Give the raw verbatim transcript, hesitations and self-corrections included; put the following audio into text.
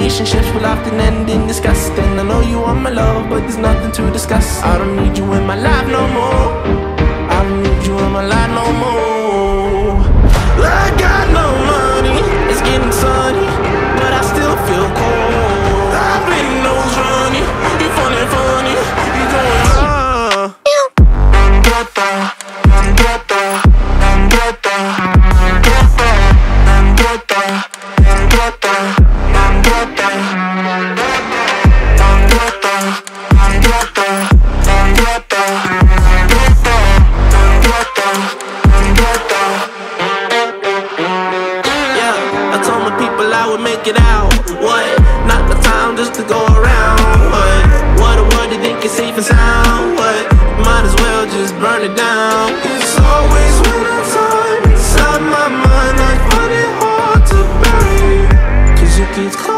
relationships will often end in disgust. And I know you want my love, but there's nothing to discuss. I don't need you in my life no more. I don't need you in my life no more. I got no money, it's getting sunny, but I still feel cold. I've been nose running, you funny, funny, you going ah. Make it out, what? Not the time just to go around, what? What a word you think is safe and sound, what? Might as well just burn it down. It's always winter time inside my mind, I find it hard to bury, cause it gets cold.